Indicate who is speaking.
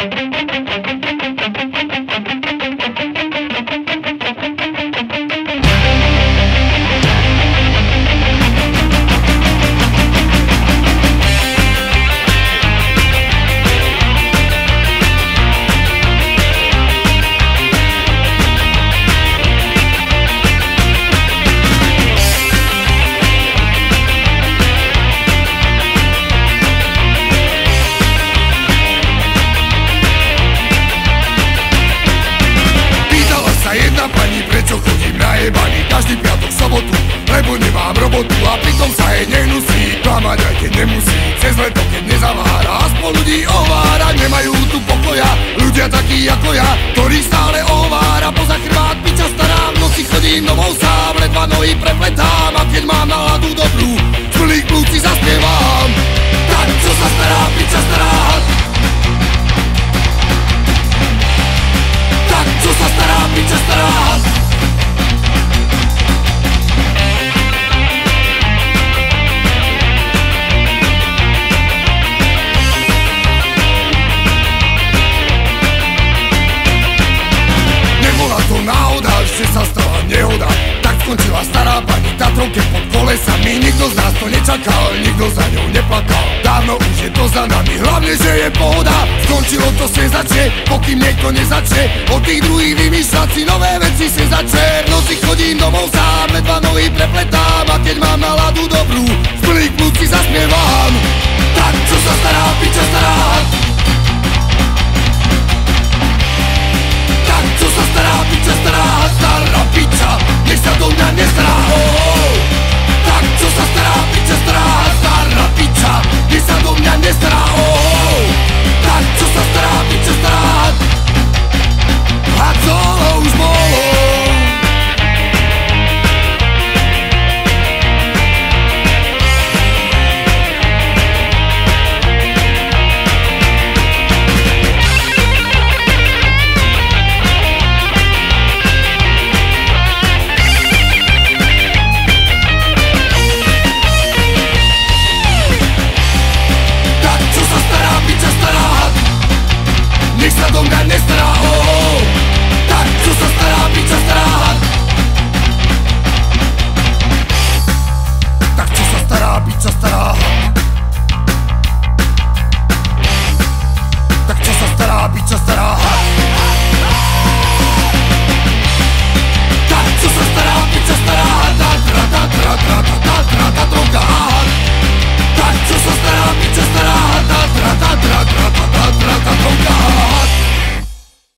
Speaker 1: Každý piatok, sobotu, lebo nemám robotu a pritom sa jej nehnusí klamať, aj keď nemusí, cez leto, keď nezavára, aspoň ľudí ovára, nemajú tu pokoja, ľudia takí ako ja, ktorých stále ovára, poza chrbát piča stará, v noci chodím domov sám, ledva nohy prepletám a keď mám náladu dobrú, z plných plúc si zaspievam. Tak čo sa stará, piča stará? Tak čo sa stará, piča stará? Náhoda, že sa stala nehoda, tak skončila stará pani Tatrovke pod kolesami. Nikto z nás to nečakal, nikto za ňou neplakal. Dávno už je to za nami, hlavne, že je pohoda. Skončilo to sezače, pokým niekto nezačne od tých druhých vymýšľať si nové veci sezače. V noci chodím domov sám, ledva nohy prepletám a keď mám náladu dobrú, z plných plúc si zaspievam. Tak čo sa stará, piča stará?